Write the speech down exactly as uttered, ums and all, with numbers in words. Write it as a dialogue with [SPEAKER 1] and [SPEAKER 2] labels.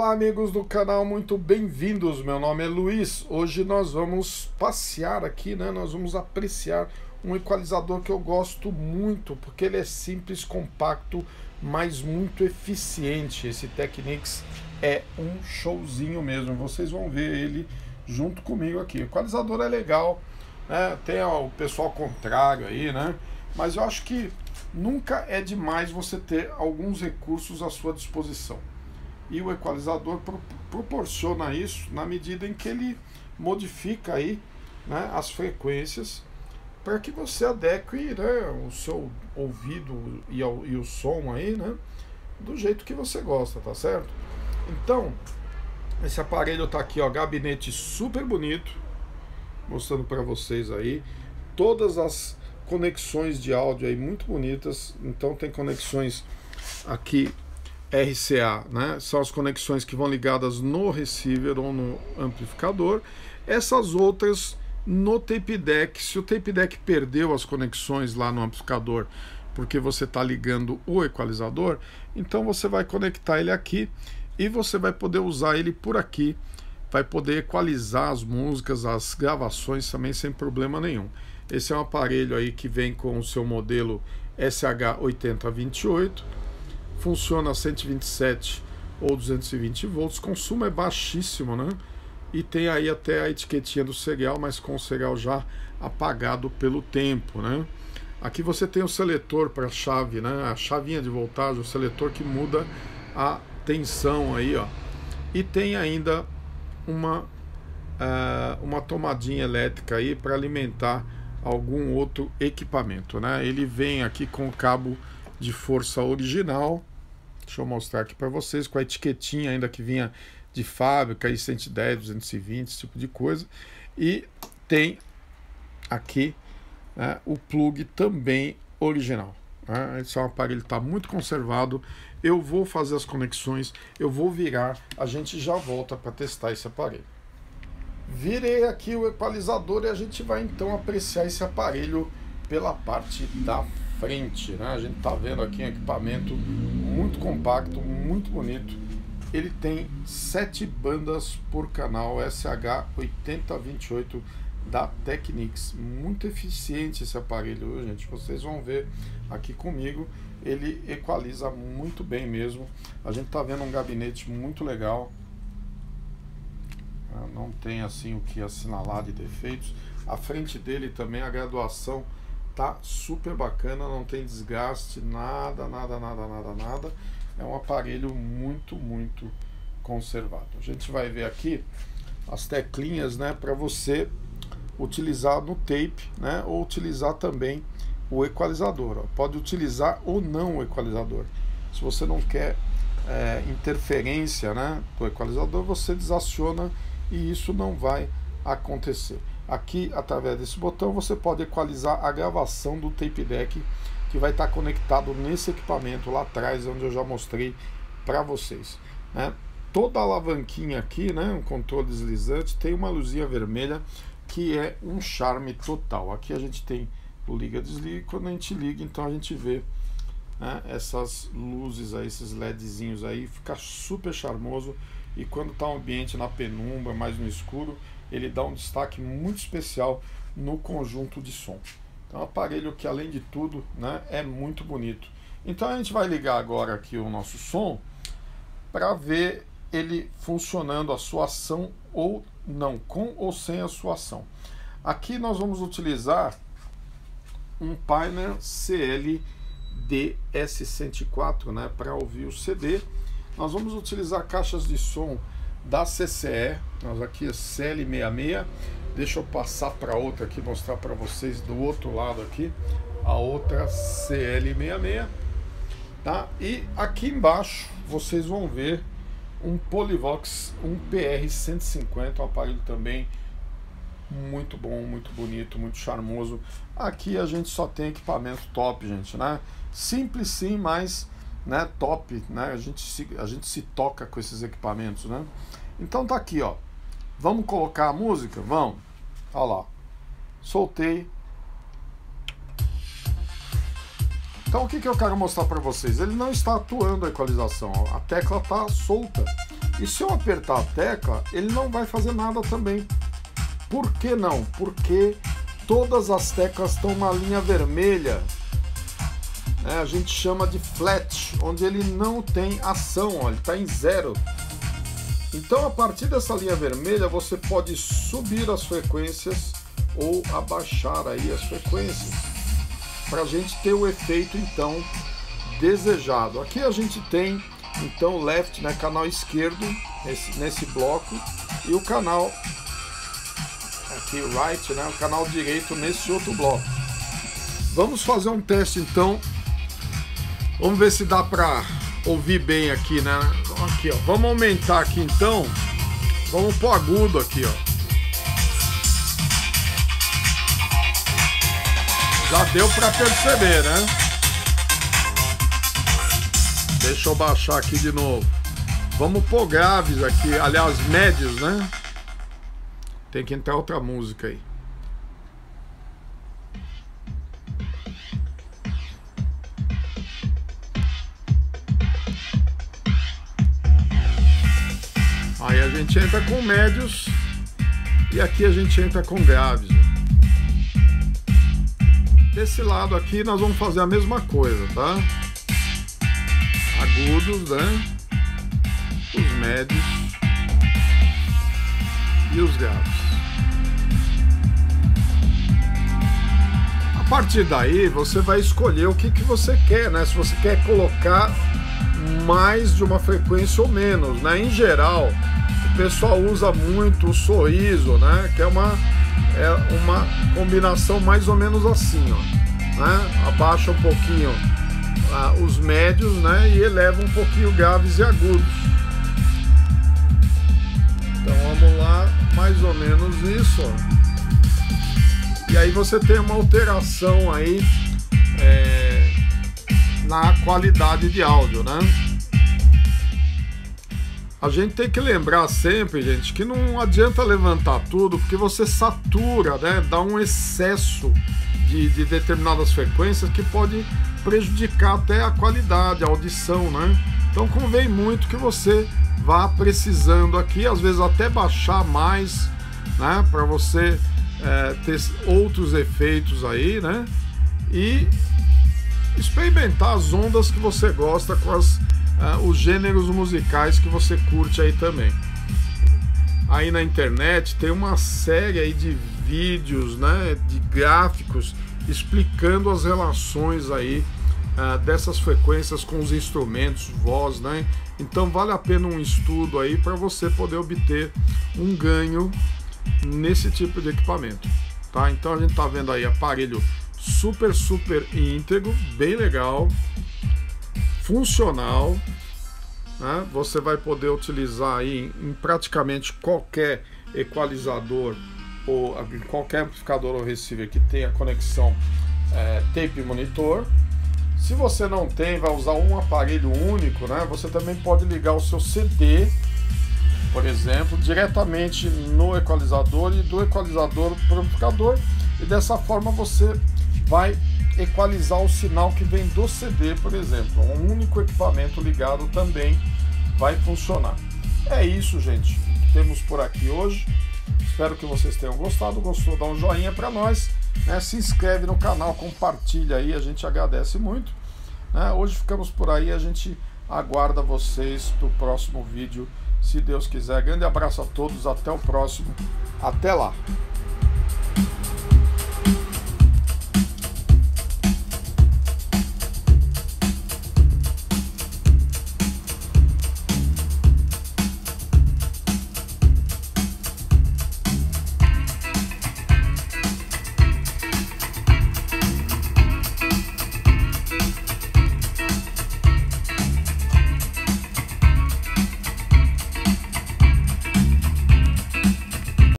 [SPEAKER 1] Olá amigos do canal, muito bem-vindos, meu nome é Luiz. Hoje nós vamos passear aqui, né? Nós vamos apreciar um equalizador que eu gosto muito, porque ele é simples, compacto, mas muito eficiente. Esse Technics é um showzinho mesmo, vocês vão ver ele junto comigo aqui. O equalizador é legal, né? Tem ó, o pessoal contrário aí, né? Mas eu acho que nunca é demais você ter alguns recursos à sua disposição. E o equalizador pro, proporciona isso na medida em que ele modifica aí, né, as frequências para que você adeque, né, o seu ouvido e, ao, e o som aí, né, do jeito que você gosta, tá certo? Então, esse aparelho tá aqui, ó, gabinete super bonito, mostrando para vocês aí todas as conexões de áudio aí muito bonitas. Então tem conexões aqui R C A, né? São as conexões que vão ligadas no receiver ou no amplificador. Essas outras no tape deck. Se o tape deck perdeu as conexões lá no amplificador porque você está ligando o equalizador, então você vai conectar ele aqui e você vai poder usar ele por aqui, vai poder equalizar as músicas, as gravações também sem problema nenhum. Esse é um aparelho aí que vem com o seu modelo S H oitenta vinte e oito. Funciona a cento e vinte e sete ou duzentos e vinte volts, consumo é baixíssimo, né? E tem aí até a etiquetinha do serial, mas com o serial já apagado pelo tempo, né? Aqui você tem o seletor para a chave, né? A chavinha de voltagem, o seletor que muda a tensão aí, ó. E tem ainda uma, uh, uma tomadinha elétrica aí para alimentar algum outro equipamento, né? Ele vem aqui com o cabo de força original. Deixa eu mostrar aqui para vocês, com a etiquetinha ainda que vinha de fábrica, aí cento e dez, duzentos e vinte, esse tipo de coisa. E tem aqui, né, o plug também original, né? Esse é um aparelho que está muito conservado. Eu vou fazer as conexões, eu vou virar, a gente já volta para testar esse aparelho. Virei aqui o equalizador e a gente vai então apreciar esse aparelho pela parte da frente, né? A gente tá vendo aqui um equipamento muito compacto, muito bonito. Ele tem sete bandas por canal, S H oitenta vinte e oito da Technics. Muito eficiente esse aparelho, gente. Vocês vão ver aqui comigo. Ele equaliza muito bem mesmo. A gente tá vendo um gabinete muito legal. Não tem assim o que assinalar de defeitos. A frente dele também, a graduação tá super bacana, não tem desgaste, nada, nada, nada, nada, nada. É um aparelho muito, muito conservado. A gente vai ver aqui as teclinhas, né, para você utilizar no tape, né, ou utilizar também o equalizador. Ó. Pode utilizar ou não o equalizador. Se você não quer é, interferência, né, do equalizador, você desaciona e isso não vai acontecer. Aqui, através desse botão, você pode equalizar a gravação do tape deck que vai estar conectado nesse equipamento lá atrás, onde eu já mostrei para vocês, né? Toda a alavanquinha aqui, né, um controle deslizante, tem uma luzinha vermelha que é um charme total. Aqui a gente tem o liga-desliga, quando a gente liga, então a gente vê, né, essas luzes aí, esses LEDzinhos aí, fica super charmoso. E quando está um ambiente na penumbra, mais no escuro, ele dá um destaque muito especial no conjunto de som. Então é um aparelho que, além de tudo, né, é muito bonito. Então a gente vai ligar agora aqui o nosso som para ver ele funcionando, a sua ação ou não, com ou sem a sua ação. Aqui nós vamos utilizar um Pioneer C L D S cento e quatro, né, para ouvir o C D. Nós vamos utilizar caixas de som da C C E, nós aqui é C L sessenta e seis. Deixa eu passar para outra aqui, mostrar para vocês do outro lado aqui, a outra C L sessenta e seis, tá? E aqui embaixo vocês vão ver um Polivox, um P R cento e cinquenta, um aparelho também muito bom, muito bonito, muito charmoso. Aqui a gente só tem equipamento top, gente, né? Simples sim, mas, né, top, né? A gente se, a gente se toca com esses equipamentos, né? Então tá aqui, ó. Vamos colocar a música? Vamos. Olha lá. Soltei. Então o que que eu quero mostrar para vocês? Ele não está atuando a equalização, ó. A tecla tá solta. E se eu apertar a tecla, ele não vai fazer nada também. Por que não? Porque todas as teclas estão na linha vermelha. É, a gente chama de flat, onde ele não tem ação, ó, ele está em zero. Então, a partir dessa linha vermelha, você pode subir as frequências ou abaixar aí as frequências, para a gente ter o efeito, então, desejado. Aqui a gente tem, então, left, né, canal esquerdo, nesse, nesse bloco, e o canal, aqui, right, né, o canal direito nesse outro bloco. Vamos fazer um teste, então. Vamos ver se dá para ouvir bem aqui, né? Aqui, ó. Vamos aumentar aqui, então. Vamos pro agudo aqui, ó. Já deu para perceber, né? Deixa eu baixar aqui de novo. Vamos pôr graves aqui, aliás, médios, né? Tem que entrar outra música aí. Aí a gente entra com médios e aqui a gente entra com graves. Desse lado aqui nós vamos fazer a mesma coisa, tá? Agudos, né? Os médios e os graves. A partir daí você vai escolher o que, que você quer, né? Se você quer colocar mais de uma frequência ou menos, né? Em geral, o pessoal usa muito o sorriso, né? Que é uma, é uma combinação mais ou menos assim, ó, né? Abaixa um pouquinho ah, os médios, né? E eleva um pouquinho graves e agudos. Então vamos lá, mais ou menos isso, ó. E aí você tem uma alteração aí é, na qualidade de áudio, né? A gente tem que lembrar sempre, gente, que não adianta levantar tudo, porque você satura, né? Dá um excesso de, de determinadas frequências que pode prejudicar até a qualidade, a audição, né? Então convém muito que você vá precisando aqui, às vezes até baixar mais, né? Para você é, ter outros efeitos aí, né? E experimentar as ondas que você gosta com as Uh, os gêneros musicais que você curte aí também. Aí na internet tem uma série aí de vídeos, né, de gráficos explicando as relações aí uh, dessas frequências com os instrumentos, voz, né? Então vale a pena um estudo aí para você poder obter um ganho nesse tipo de equipamento, tá? Então a gente tá vendo aí aparelho super super íntegro, bem legal, funcional, né? Você vai poder utilizar aí em, em praticamente qualquer equalizador ou em qualquer amplificador ou receiver que tenha conexão é, tape monitor. Se você não tem, vai usar um aparelho único, né? Você também pode ligar o seu C D, por exemplo, diretamente no equalizador e do equalizador para o amplificador, e dessa forma você vai equalizar o sinal que vem do C D, por exemplo. Um único equipamento ligado também vai funcionar. É isso, gente, que temos por aqui hoje. Espero que vocês tenham gostado. Gostou? Dá um joinha para nós, né? Se inscreve no canal, compartilha aí, a gente agradece muito, né? Hoje ficamos por aí, a gente aguarda vocês para o próximo vídeo, se Deus quiser. Grande abraço a todos, até o próximo, até lá.